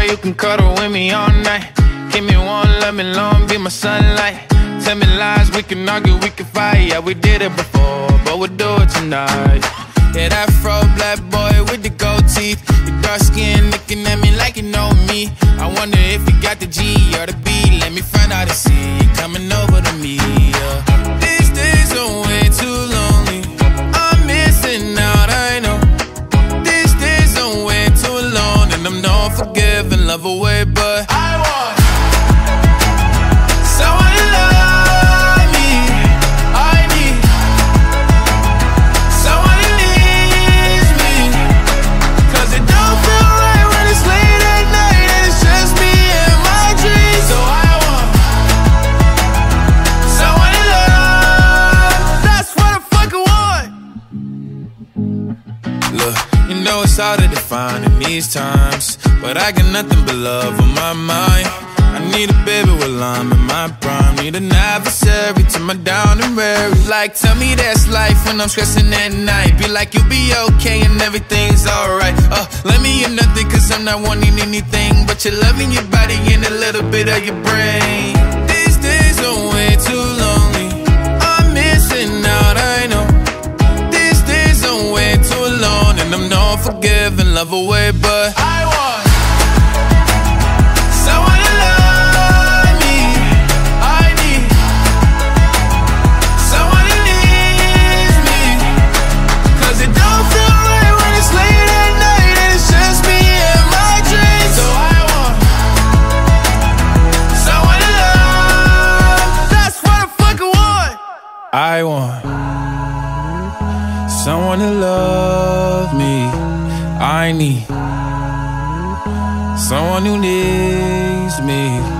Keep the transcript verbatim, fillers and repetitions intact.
you can cuddle with me all night. Give me one, love me long, be my sunlight. Tell me lies, we can argue, we can fight. Yeah, we did it before, but we'll do it tonight. Yeah, that fro black boy with the gold teeth, your dark skin looking at me like you know me. I wonder if you got the G or the B. Let me find out and see you coming over to me. Yeah. These days are way too lonely, I'm missing out, I know. These days are way too alone, and I'm not forgiving, love away, but I want someone to love me. I need someone who needs me, 'cause it don't feel right when it's late at night and it's just me and my dreams. So I want someone to love, that's what I fucking want. Look, you know it's hard to define in these times, but I got nothing but love on my mind. I need a baby while I'm in my prime. Need an adversary to my down and weary. Like, tell me that's life when I'm stressing at night. Be like, you'll be okay and everything's alright. Uh, let me in nothing, 'cause I'm not wanting anything but your love in your body and a little bit of your brain. These days are way too lonely, I'm missing out, I know. These days are way too alone, and I'm not forgiving, love away, but I want someone to love me. I need someone who needs me, 'cause it don't feel right when it's late at night and it's just me and my dreams. So I want someone to love, that's what I fucking want. I want someone to love me. I need someone who needs me.